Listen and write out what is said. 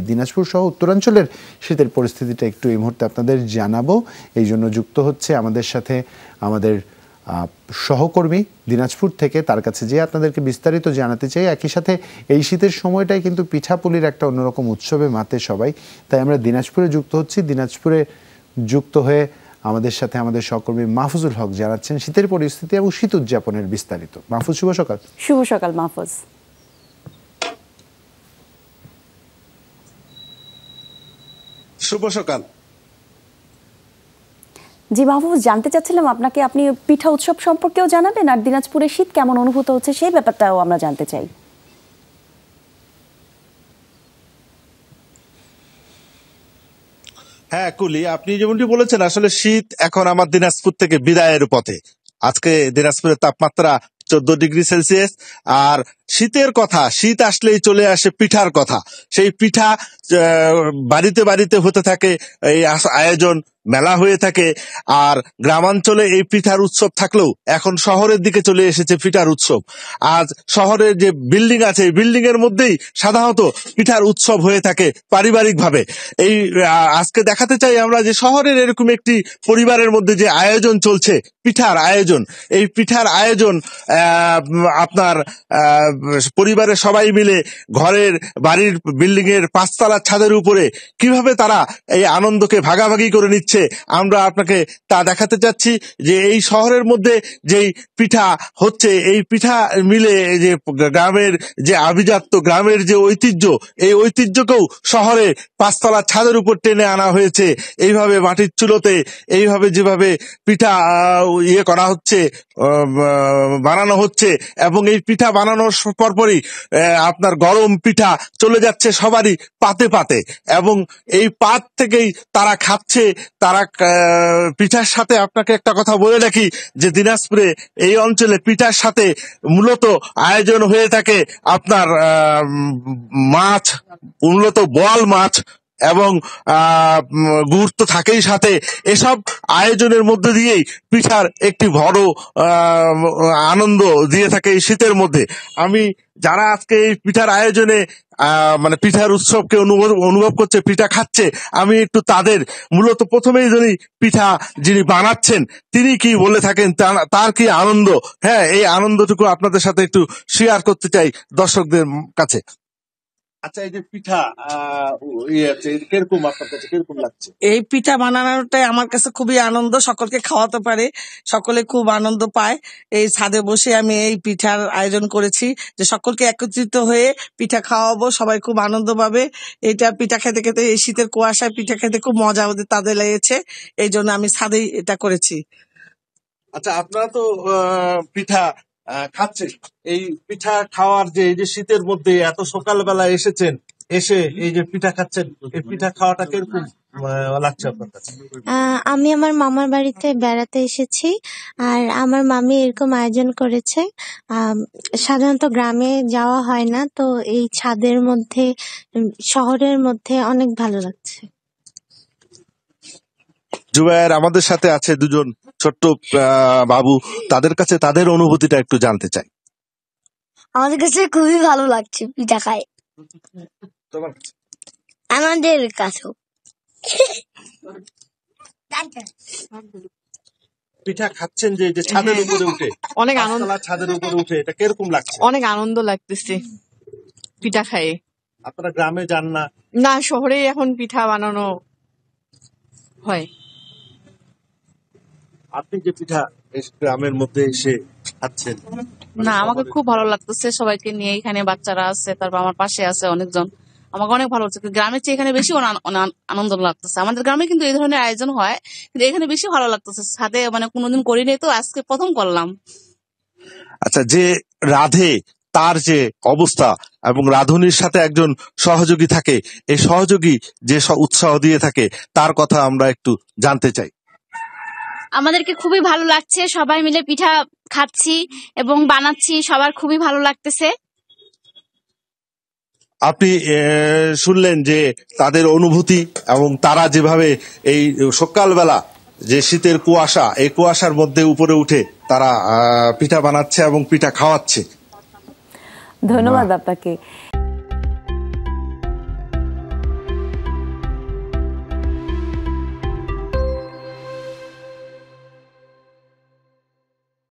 দিনাজপুর সহ উত্তরাঞ্চলের শীতের পরিস্থিতিটা একটু এই মুহূর্তে আপনাদের জানাবো। এই জন্য যুক্ত হচ্ছে আমাদের সাথে আমাদের সহকর্মী দিনাজপুর থেকে, তার কাছে যে আপনাদেরকে বিস্তারিত জানাতে চাই। একই সাথে এই শীতের সময়টাই কিন্তু পিঠাপুলির একটা অন্যরকম উৎসবে মাতে সবাই, তাই আমরা দিনাজপুরে যুক্ত হচ্ছি। দিনাজপুরে যুক্ত হয়ে আমাদের সাথে আমাদের সহকর্মী মাহফুজুল হক জানাচ্ছেন শীতের পরিস্থিতি এবং শীত উদযাপনের বিস্তারিত। মাহফুজ, শুভ সকাল। শুভ সকাল মাহফুজ। শুভ সকাল। জি মাহফুজ, জানতে চাচ্ছিলাম আপনাকে, আপনি পিঠা উৎসব সম্পর্কেও জানাবেন আর দিনাজপুরে শীত কেমন অনুভূত হচ্ছে সেই ব্যাপারটাও আমরা জানতে চাই। হ্যাঁ কুলি, আপনি যেমনটি বলেছেন, আসলে শীত এখন আমার দিনাজপুর থেকে বিদায়ের পথে। আজকে দিনাজপুরের তাপমাত্রা 14 ডিগ্রি সেলসিয়াস। আর শীতের কথা, শীত আসলেই চলে আসে পিঠার কথা। সেই পিঠা বাড়িতে বাড়িতে হতে থাকে, এই আয়োজন মেলা হয়ে থাকে। আর গ্রামাঞ্চলে এই পিঠার উৎসব থাকলেও এখন শহরের দিকে চলে এসেছে পিঠার উৎসব। আজ শহরের যে বিল্ডিং আছে, এই বিল্ডিং এর মধ্যেই সাধারণত পিঠার উৎসব হয়ে থাকে পারিবারিক ভাবে। এই আজকে দেখাতে চাই আমরা যে শহরের এরকম একটি পরিবারের মধ্যে যে আয়োজন চলছে, পিঠার আয়োজন। এই পিঠার আয়োজন আপনার পরিবারের সবাই মিলে ঘরের বাড়ির বিল্ডিং এর 5 তলার ছাদের উপরে কিভাবে তারা এই আনন্দকে ভাগাভাগি করে নিচ্ছে, আমরা আপনাকে তা দেখাতে চাচ্ছি। যে এই শহরের মধ্যে যেই পিঠা হচ্ছে, এই পিঠা মিলে যে গ্রামের যে আভিজাত্য, গ্রামের যে ঐতিহ্য, এই ঐতিহ্যকেও শহরে 5 তলার ছাদের উপর টেনে আনা হয়েছে। এইভাবে মাটির চুলোতে এইভাবে যেভাবে পিঠা করা হচ্ছে, বানানো হচ্ছে, এবং এই পিঠা বানানোর পরপরই আপনার গরম পিঠা চলে যাচ্ছে সবারই পাতে পাতে, এবং এই পাত থেকেই তারা খাচ্ছে। তারা পিঠার সাথে আপনাকে একটা কথা বলে রাখি যে দিনাজপুরে এই অঞ্চলে পিঠার সাথে মূলত আয়োজন হয়ে থাকে আপনার মাছ, মূলত বোয়াল মাছ, এবং গুড় তো থাকেই সাথে। এসব আয়োজনের মধ্যে দিয়েই পিঠার একটি বড় আনন্দ দিয়ে থাকে এই শীতের মধ্যে। আমি যারা আজকে এই পিঠার আয়োজনে মানে পিঠার উৎসবকে অনুভব করছে, পিঠা খাচ্ছে, আমি একটু তাদের মূলত প্রথমেই যিনি বানাচ্ছেন তিনি কি বলে থাকেন, তার কি আনন্দ, হ্যাঁ এই আনন্দটুকু আপনাদের সাথে একটু শেয়ার করতে চাই দর্শকদের কাছে। আচ্ছা, এই যে পিঠা কিরকম আপনার কাছে, কিরকম লাগছে? এই পিঠা বানানোটাই আমার কাছে খুবই আনন্দ, সকলকে খাওয়াতে পারে, সকলে খুব আনন্দ পায়। এই ছাদে বসে আমি এই পিঠার আয়োজন করেছি যে সকলকে একত্রিত হয়ে পিঠা খাওয়াবো, সবাই খুব আনন্দ পাবে। এটা পিঠা খেতে খেতে, এই শীতের কুয়াশায় পিঠা খেতে খুব মজা তাদের লেগেছে, এই জন্য আমি ছাদেই এটা করেছি। আচ্ছা, আপনারা তো পিঠা খাচ্ছেন, এই পিঠা খাওয়ার যে এই যে শীতের মধ্যে এত সকালবেলা এসেছেন, এসে এই যে পিঠা খাচ্ছেন, এই পিঠা খাওয়াটা কিরকম লাগছে আপনার কাছে? আমি আমার মামার বাড়িতে বেড়াতে এসেছি, আর আমার মামি এরকম আয়োজন করেছে। সাধারণত গ্রামে যাওয়া হয় না, তো এই ছাদের মধ্যে, শহরের মধ্যে অনেক ভালো লাগছে। জুবায়ের আমাদের সাথে আছে দুজন ছোট্ট বাবু, তাদের কাছে তাদের অনুভূতিটা একটু জানতে চাই। আমাদের কাছে খুবই ভালো লাগছে পিঠা খায়। আমাদের কাছেও পিঠা খাচ্ছেন যে ছাদের উপরে উঠে, অনেক আনন্দ, ছাদের উপরে উঠে, এটা কিরকম লাগছে? অনেক আনন্দ লাগতেছে পিঠা খায়। আপনারা গ্রামে যান না? না, শহরে এখন পিঠা বানানো হয়। আপনি যে পিঠা গ্রামের মধ্যে এসে খাচ্ছেন, না আমাকে খুব ভালো লাগতেছে, সবাইকে নিয়ে। এখানে বাচ্চারা আছে, তারপর আমার পাশে আছে অনেকজন, আমাকে অনেক ভালো লাগছে। গ্রামের চেয়ে এখানে বেশি আনন্দ লাগতেছে। আমাদের গ্রামে কিন্তু এই ধরনের আয়োজন হয়, কিন্তু এখানে বেশি ভালো লাগতেছে। সাথে মানে কোনোদিন করিনি, তো আজকে প্রথম করলাম। আচ্ছা, যে রাধে তার যে অবস্থা এবং রাঁধুনির সাথে একজন সহযোগী থাকে, এই সহযোগী যে উৎসাহ দিয়ে থাকে তার কথা আমরা একটু জানতে চাই। আমাদেরকে খুবই ভালো লাগছে, সবাই মিলে পিঠা খাচ্ছি এবং বানাচ্ছি, সবার খুবই ভালো লাগতেছে। আপনি শুনলেন যে তাদের অনুভূতি, এবং তারা যেভাবে এই সকালবেলা যে শীতের কুয়াশা, এই কুয়াশার মধ্যে উপরে উঠে তারা পিঠা বানাচ্ছে এবং পিঠা খাওয়াচ্ছে। ধন্যবাদ আপনাকে।